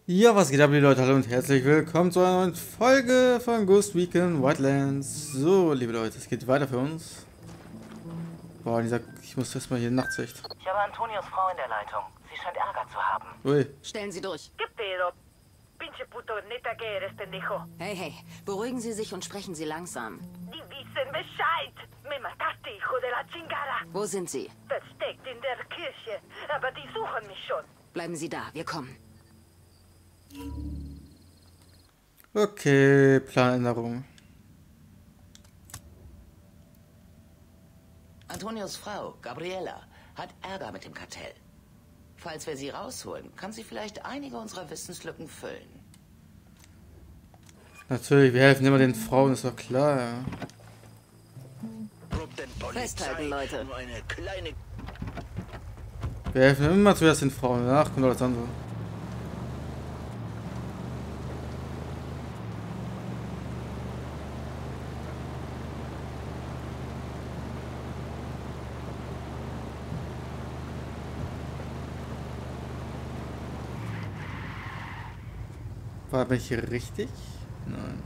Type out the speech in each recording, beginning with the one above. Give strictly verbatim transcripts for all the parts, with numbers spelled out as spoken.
Ja, was geht ab, liebe Leute? Hallo und herzlich willkommen zu einer neuen Folge von Ghost Recon Wildlands. So, liebe Leute, es geht weiter für uns. Boah, dieser, ich muss erstmal hier Nachtsicht. Ich habe Antonios Frau in der Leitung. Sie scheint Ärger zu haben. Ui. Stellen Sie durch. ¿Qué pedo? Pinche puto, neta que eres, pendejo. Hey, hey, beruhigen Sie sich und sprechen Sie langsam. Die wissen Bescheid. Me mataste, hijo de la chingada. Wo sind Sie? Versteckt in der Kirche. Aber die suchen mich schon. Bleiben Sie da, wir kommen. Okay, Planänderung. Antonios Frau, Gabriela, hat Ärger mit dem Kartell. Falls wir sie rausholen, kann sie vielleicht einige unserer Wissenslücken füllen. Natürlich, wir helfen immer den Frauen, ist doch klar, ja. Festhalten, Leute. Wir helfen immer zuerst den Frauen, danach kommt alles andere. War bin ich hier richtig? Nein.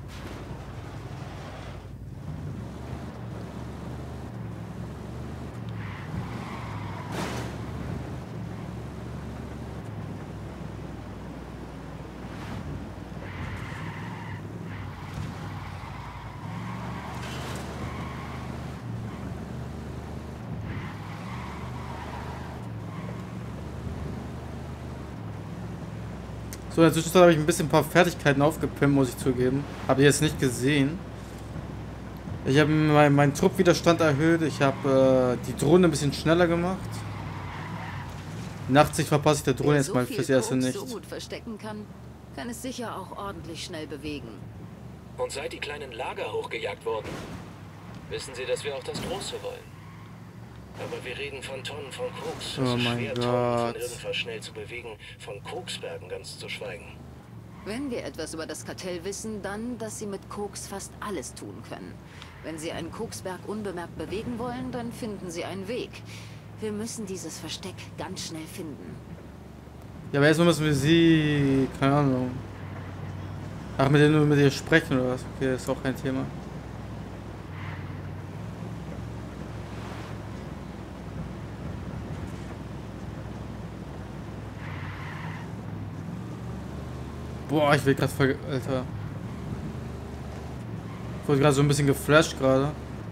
So, in der Zwischenzeit habe ich ein bisschen ein paar Fertigkeiten aufgepimpt, muss ich zugeben. Habe ich jetzt nicht gesehen. Ich habe meinen mein Truppwiderstand erhöht. Ich habe äh, die Drohne ein bisschen schneller gemacht. Nachtsicht verpasse ich der Drohne jetzt mal fürs Erste nicht. so gut verstecken kann, kann es sicher auch ordentlich schnell bewegen. Und seit die kleinen Lager hochgejagt wurden, wissen Sie, dass wir auch das Große wollen. Aber wir reden von Tonnen von Koks. Oh Es ist mein schwer, Gott. Tonnen von irgendwas schnell zu bewegen, von Koksbergen ganz zu schweigen. Wenn wir etwas über das Kartell wissen, dann, dass sie mit Koks fast alles tun können. Wenn sie einen Koksberg unbemerkt bewegen wollen, dann finden sie einen Weg. Wir müssen dieses Versteck ganz schnell finden. Ja, aber erstmal müssen wir sie... Keine Ahnung. Ach, mit denen nur mit ihr sprechen oder was? Okay, ist auch kein Thema. Boah, ich will gerade voll... Alter. Ich wurde gerade so ein bisschen geflasht gerade.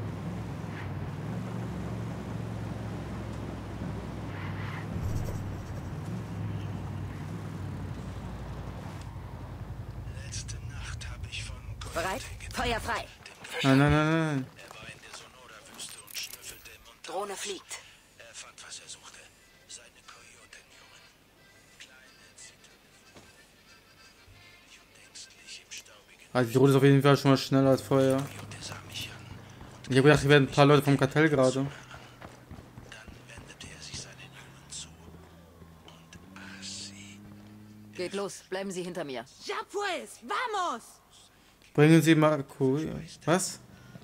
Letzte Nacht habe ich von Bereit? Feuer frei. Nein, nein, nein, nein. Er war in der Sonora-Wüste und schnüffelte im Unterholz. Drohne fliegt. Er fand, was er suchte. Seine Kojotenjungen. Kleine, zitternde, freundlich und ängstlich im staubigen Also die Drohne ist auf jeden Fall schon mal schneller als vorher. Kojote sah mich an. Ich habe gedacht, hier werden ein paar Leute vom Kartell gerade. Dann wendete er sich seinen Jungen zu und aß sie. Geht los, bleiben Sie hinter mir. Ya pues, vamos. Bringen Sie Marco. Was?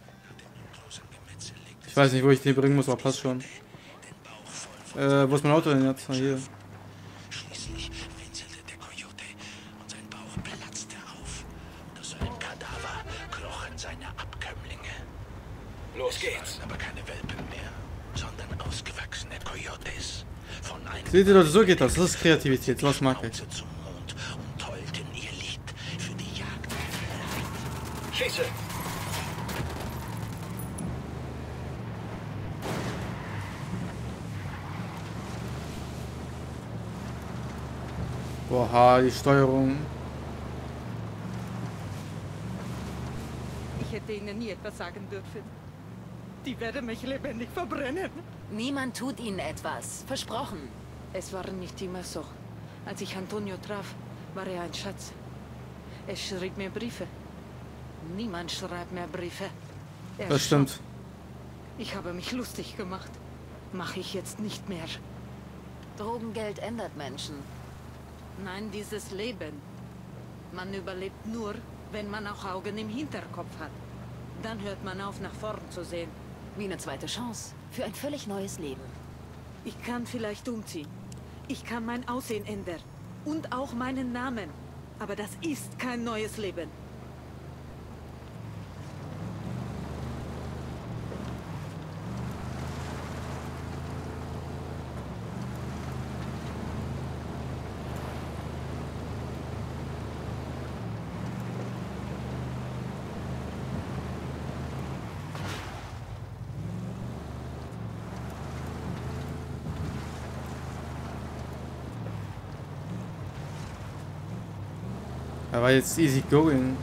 Ich weiß nicht, wo ich den bringen muss, aber passt schon. Äh, wo ist mein Auto denn jetzt? Ah, hier. Schließlich winselte der Kojote und sein Bauch platzte auf. Und aus seinem Kadaver krochen seine Abkömmlinge. Los geht's. Aber keine Welpen mehr, sondern ausgewachsene Kojotes. Von einem Seht ihr Leute, so geht das. Das ist Kreativität. Was mag ich. Schnauze zum Mond und tollten ihr Lied für die Jagd. Schieße! Boah, die Steuerung. Ich hätte ihnen nie etwas sagen dürfen. Die werden mich lebendig verbrennen. Niemand tut Ihnen etwas. Versprochen. Es war nicht immer so. Als ich Antonio traf, war er ein Schatz. Er schrieb mir Briefe. Niemand schreibt mehr Briefe. Er Das stimmt. Ich habe mich lustig gemacht. Mache ich jetzt nicht mehr. Drogengeld ändert Menschen. Nein, dieses Leben. Man überlebt nur, wenn man auch Augen im Hinterkopf hat. Dann hört man auf, nach vorn zu sehen. Wie eine zweite Chance. Für ein völlig neues Leben. Ich kann vielleicht umziehen. Ich kann mein Aussehen ändern. Und auch meinen Namen. Aber das ist kein neues Leben. Er war jetzt easy going.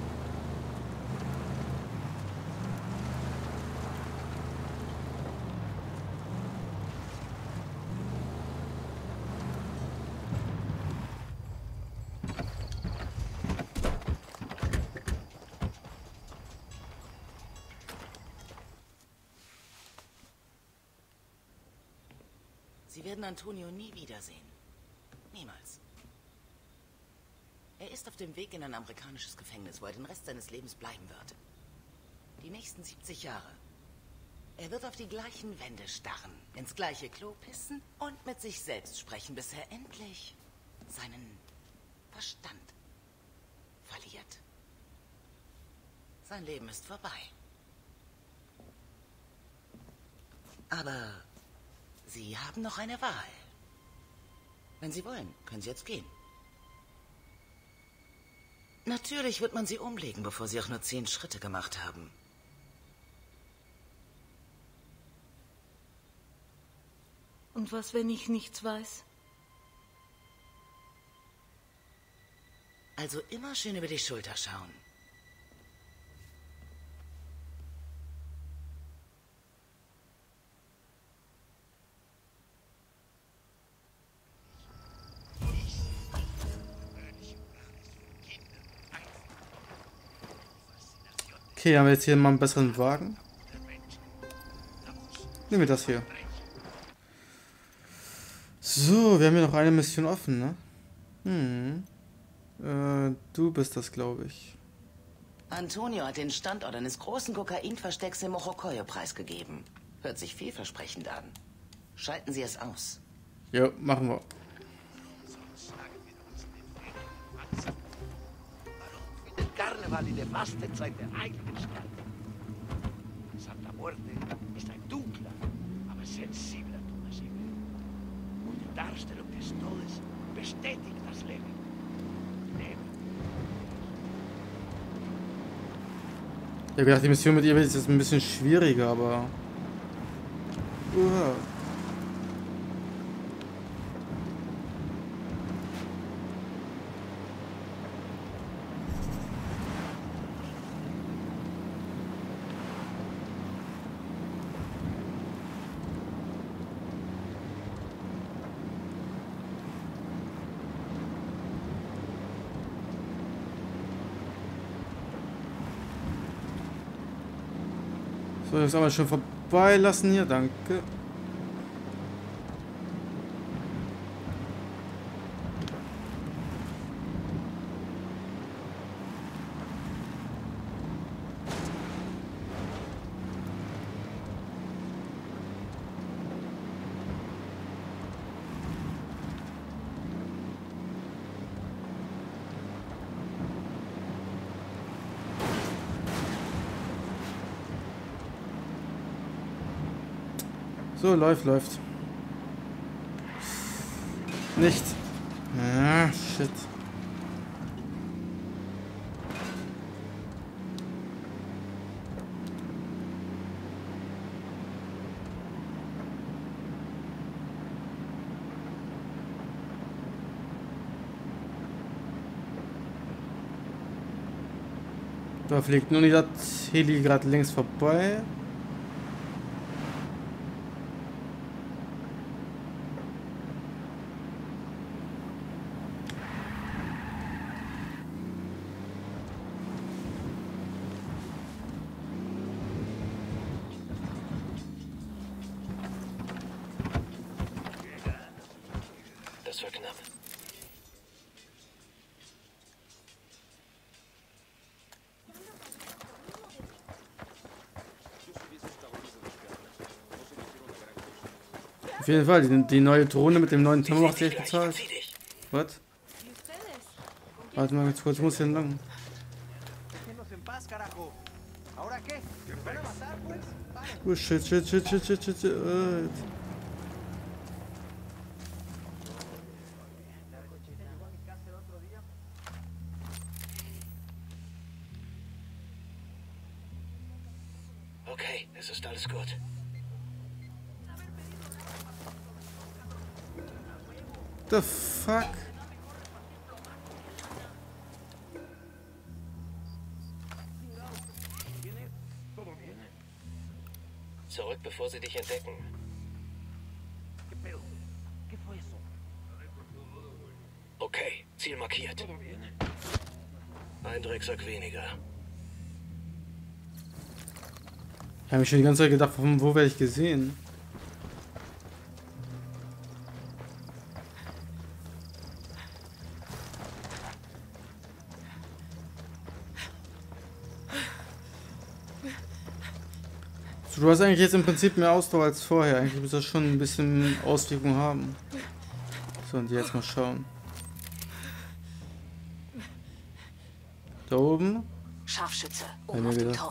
Sie werden Antonio nie wiedersehen. Niemals. Er ist auf dem Weg in ein amerikanisches Gefängnis, wo er den Rest seines Lebens bleiben wird. Die nächsten siebzig Jahre. Er wird auf die gleichen Wände starren, ins gleiche Klo pissen und mit sich selbst sprechen, bis er endlich seinen Verstand verliert. Sein Leben ist vorbei. Aber Sie haben noch eine Wahl. Wenn Sie wollen, können Sie jetzt gehen. Natürlich wird man Sie umlegen, bevor Sie auch nur zehn Schritte gemacht haben. Und was, wenn ich nichts weiß? Also immer schön über die Schulter schauen. Okay, haben wir jetzt hier mal einen besseren Wagen? Nehmen wir das hier. So, wir haben hier noch eine Mission offen, ne? Hm. Äh, du bist das, glaube ich. Antonio hat den Standort eines großen Kokainverstecks im Mojocoyo preisgegeben. Hört sich vielversprechend an. Schalten Sie es aus. Ja, machen wir. Karneval in der Fastenzeit der Heiligen statt. Santa Muerte ist ein dunkler, aber sensibler Thomasine. Und die Darstellung des Todes bestätigt das Leben. Leben. Ich habe gedacht, die Mission mit ihr wird jetzt ein bisschen schwieriger, aber... Uah. So, jetzt aber schon vorbeilassen hier, danke. So, läuft, läuft. Nicht. Ah, shit. Da fliegt nur nicht das Heli gerade links vorbei. Das war knapp. Auf jeden Fall, die, die neue Drohne mit dem neuen Turm macht sich echt bezahlt. Was? Warte mal ganz kurz, ich muss hier lang. Oh shit, shit, shit, shit, shit, shit, shit. Okay, es ist alles gut. The fuck? Zurück, bevor sie dich entdecken. Okay, Ziel markiert. Ein Drecksack weniger. Ich habe mich schon die ganze Zeit gedacht, von wo werde ich gesehen? So, du hast eigentlich jetzt im Prinzip mehr Ausdauer als vorher. Eigentlich muss das schon ein bisschen Auswirkung haben. So, und jetzt mal schauen. Da oben? Scharfschütze, Hab oben mir auf dem gedacht. Turm.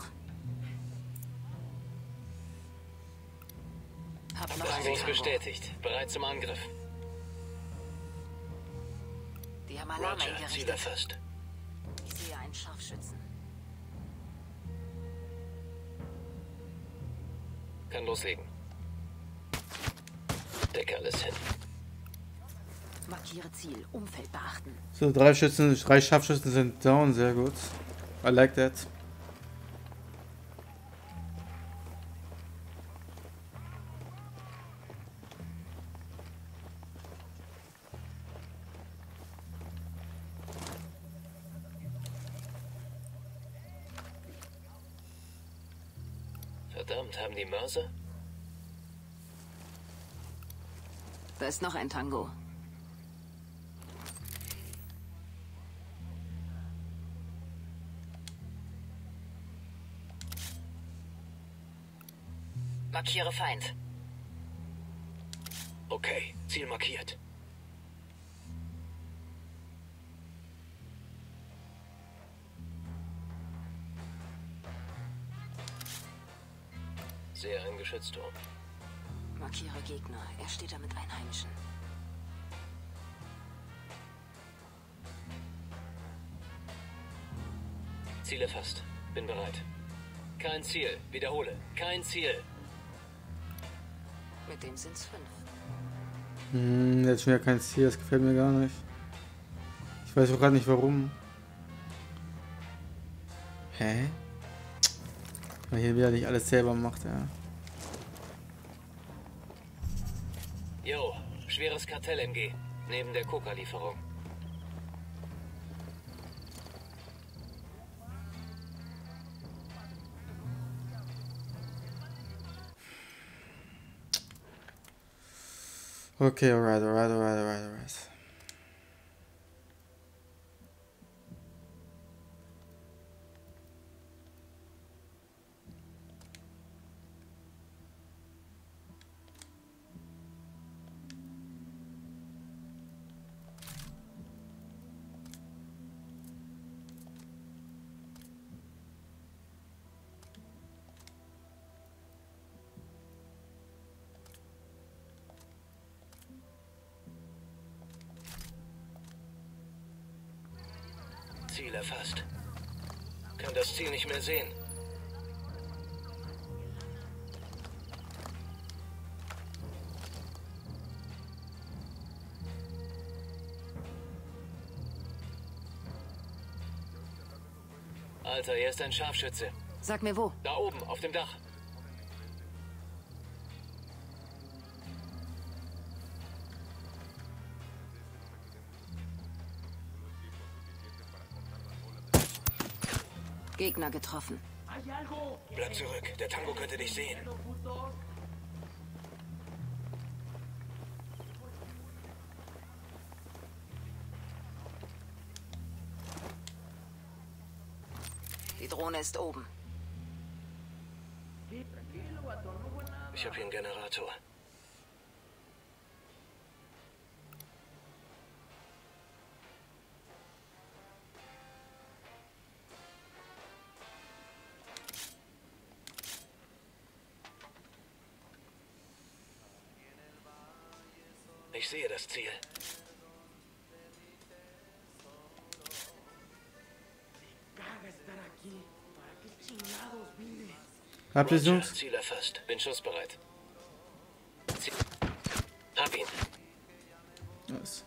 Hab noch Tango einen ist Tango. bestätigt. Bereit zum Angriff. Die haben Alarm Roger, Ziel eingerichtet. erfasst. Ich sehe einen Scharfschützen. Kann loslegen. Decke alles hin. Markiere Ziel, Umfeld beachten. So, drei Schützen, drei Scharfschützen sind down, sehr gut. I like that. Verdammt, haben die Mörser? Da ist noch ein Tango. Markiere Feind. Okay, Ziel markiert. Sehe einen Geschützturm. Markiere Gegner. Er steht da mit Einheimischen. Ziel erfasst. Bin bereit. Kein Ziel. Wiederhole. Kein Ziel. Mit dem sind's fünf. Hm, jetzt schon wieder kein Ziel, das gefällt mir gar nicht. Ich weiß auch gar nicht warum. Hä? Weil hier wieder nicht alles selber macht, ja. Jo, schweres Kartell-M G. Neben der Coca-Lieferung. Okay, alright, alright, alright, alright, alright. Ziel erfasst. Kann das Ziel nicht mehr sehen. Alter, hier ist ein Scharfschütze. Sag mir wo. Da oben, auf dem Dach. Gegner getroffen. Bleib zurück, der Tango könnte dich sehen. Die Drohne ist oben. Ich habe hier einen Generator. Ich sehe das Ziel. Habt ihr Jungs? Ziel erfasst. Bin schussbereit. Ziel. Hab ihn. Nice.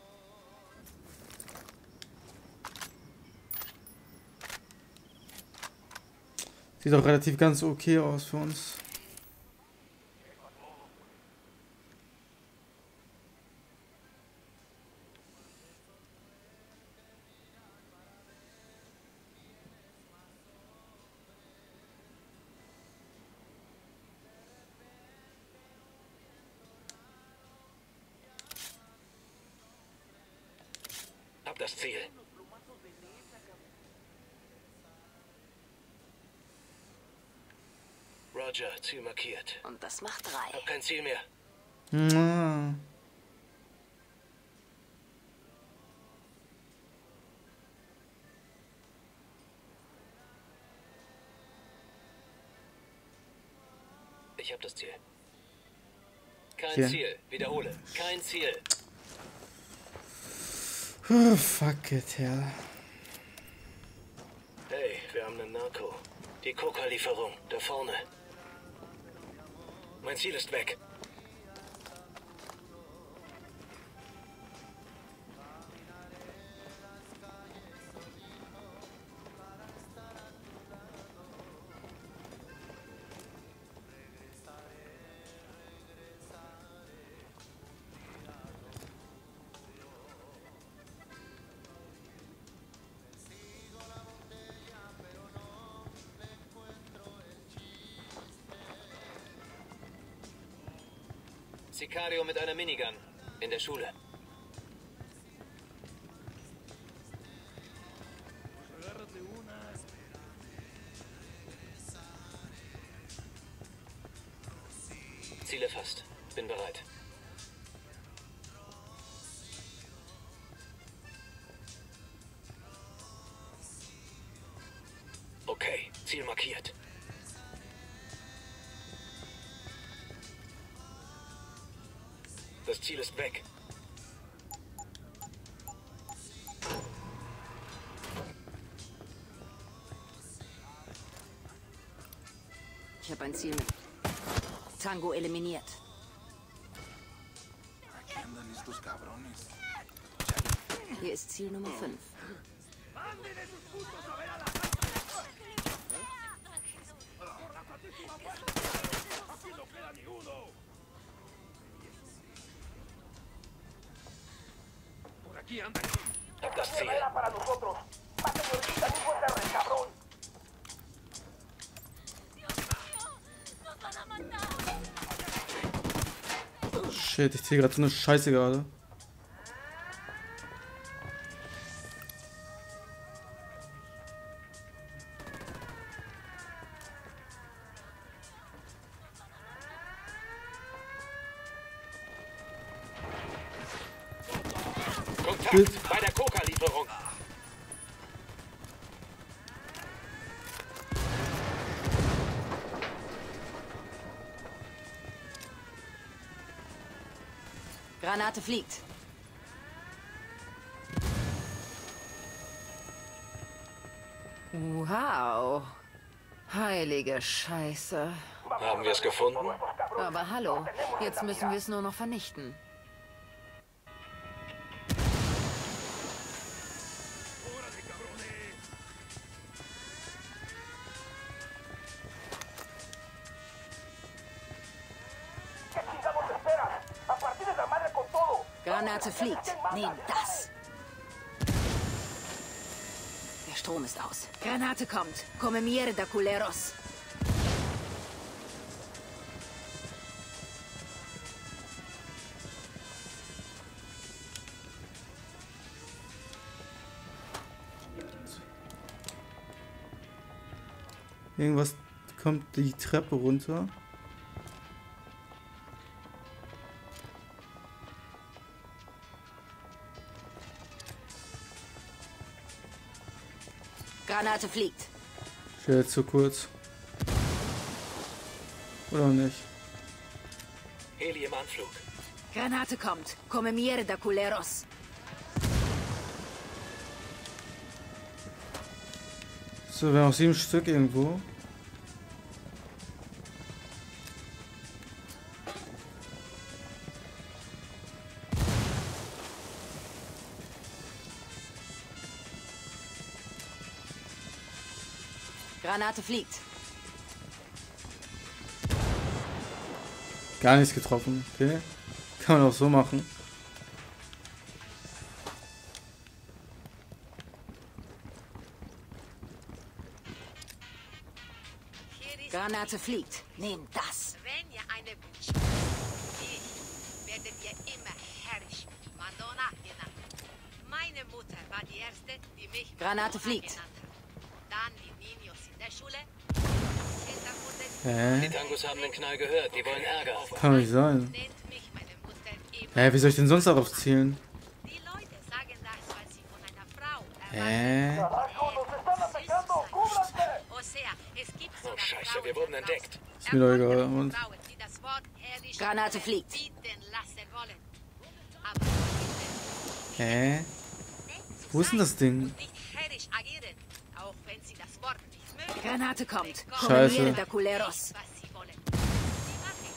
Sieht auch relativ ganz okay aus für uns. Hab das Ziel. Roger, Ziel markiert. Und das macht drei. Hab kein Ziel mehr. Mua. Ich hab das Ziel. Kein Hier. Ziel. Wiederhole. Kein Ziel. Oh, fuck it, hell. Hey, wir haben einen Narco. Die Coca-Lieferung. Da vorne. Mein Ziel ist weg. Sicario mit einer Minigun. In der Schule. Ziel erfasst. Bin bereit. Okay, Ziel markiert. Das Ziel ist weg. Ich habe ein Ziel mit. Tango eliminiert. Hier ist Ziel Nummer fünf. Hab das Ziel. Shit, ich ziehe gerade so eine Scheiße gerade. Kontakt bei der Coca-Lieferung. Granate fliegt. Wow. Heilige Scheiße. Haben wir es gefunden? Aber hallo, jetzt müssen wir es nur noch vernichten. Granate fliegt. Nehm das. Der Strom ist aus. Granate kommt. Come mierda, culeros. Irgendwas kommt die Treppe runter. Granate fliegt. Ich wäre jetzt zu kurz. Oder nicht? Heli im Anflug. Granate kommt. Come mierda, culeros. So, wir haben noch sieben Stück irgendwo. Granate fliegt. Gar nichts getroffen. Okay. Kann man auch so machen. Granate fliegt. Nehmt das. Wenn ihr eine wünscht, ich werdet ihr immer herrisch Madonna genannt. Meine Mutter war die erste, die mich Granate Madonna fliegt. genannt hat. Dann die Niños in der Schule. Hä? Die Tangos haben den Knall gehört, die wollen Ärger auf. Kann doch nicht sein. Nennt mich meine Mutter immer. Hä, wie soll ich denn sonst darauf zielen? Die Leute sagen das, weil sie von einer Frau Hä? O sea, es gibt Oh sogar Scheiße, Frauen wir wurden da entdeckt. draußen. Ist mir doch egal. Erwachsene Und Frauen, die das Wort herrisch Granate fliegt. bieten lassen wollen. Aber hä? Wo ist denn das Ding? nicht herrisch agieren, auch wenn sie das Wort nicht mögen. Granate kommt. Scheiße. Come mierda, culeros. Was sie wollen. Sie machen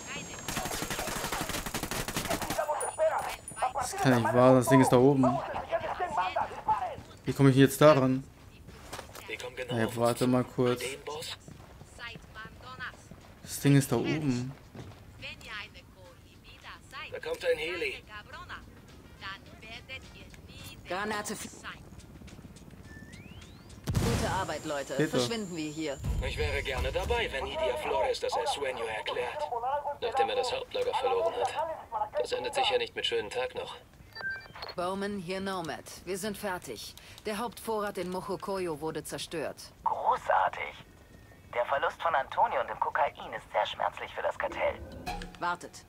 keine Das kann nicht wahr sein. Das Ding ist da oben. Wie komme ich jetzt daran? Die kommen genau Hä, auf uns warte zu. mal kurz. Den Boss? Seid Mandonas. Das Ding ist da oben. Wenn ihr eine Cohibida seid, Da kommt ein Heli. eine Cabrona, dann werdet ihr nie der Granate Boss fliegt. sein. Gute Arbeit, Leute. Geht doch. Verschwinden wir hier. Ich wäre gerne dabei, wenn Idia Flores das El Sueño erklärt. Nachdem er das Hauptlager verloren hat. Das endet sicher nicht mit schönen Tag noch. Bowman, hier Nomad. Wir sind fertig. Der Hauptvorrat in Mojocoyo wurde zerstört. Großartig. Der Verlust von Antonio und dem Kokain ist sehr schmerzlich für das Kartell. Wartet.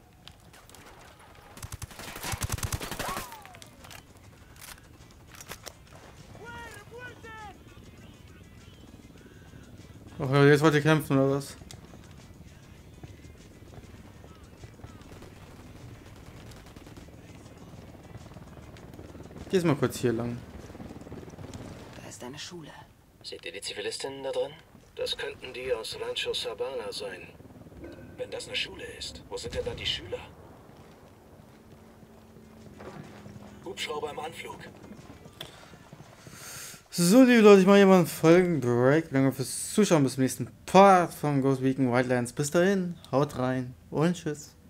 Oh, jetzt wollt ihr kämpfen, oder was? Geh mal kurz hier lang. Da ist eine Schule. Seht ihr die Zivilistinnen da drin? Das könnten die aus Rancho Sabana sein. Wenn das eine Schule ist, wo sind denn dann die Schüler? Hubschrauber im Anflug. So, liebe Leute, ich mache hier mal einen Folgenbreak. Danke fürs Zuschauen. Bis zum nächsten Part von Ghost Recon Wildlands. Bis dahin, haut rein und tschüss.